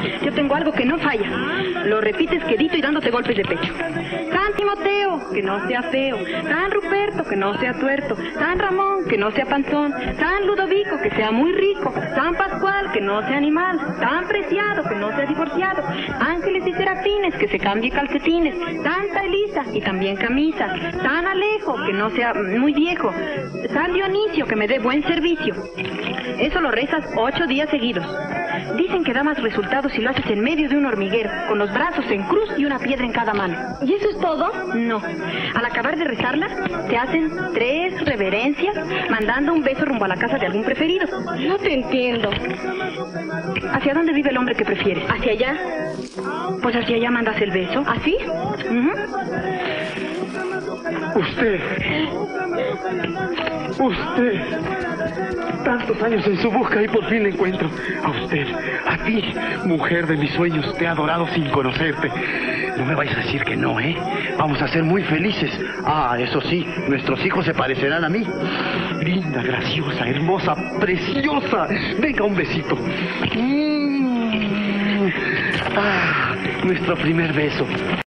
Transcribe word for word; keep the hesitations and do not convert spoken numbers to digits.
Yo tengo algo que no falla. Lo repites quedito y dándote golpes de pecho. San Timoteo, que no sea feo. San Ruperto, que no sea tuerto. San Ramón, que no sea panzón. San Ludovico, que sea muy rico. San Pascual, que no sea animal. San Preciado, que no sea divorciado. Ángeles y serafines, que se cambie calcetines. Santa Elisa, y también camisa. San Alejo, que no sea muy viejo. San Dionisio, que me dé buen servicio. Eso lo rezas ocho días seguidos. Dicen que da más resultados si lo haces en medio de un hormiguero, con los brazos en cruz y una piedra en cada mano. ¿Y eso es todo? No. Al acabar de rezarla, te hacen tres reverencias, mandando un beso rumbo a la casa de algún preferido. No te entiendo. ¿Hacia dónde vive el hombre que prefieres? ¿Hacia allá? Pues hacia allá mandas el beso. ¿Así? Uh-huh. Usted. Usted. Tantos años en su busca y por fin le encuentro. A usted, a ti, mujer de mis sueños, te he adorado sin conocerte. No me vais a decir que no, ¿eh? Vamos a ser muy felices. Ah, eso sí, nuestros hijos se parecerán a mí. Linda, graciosa, hermosa, preciosa. Venga, un besito. Mm. Ah, nuestro primer beso.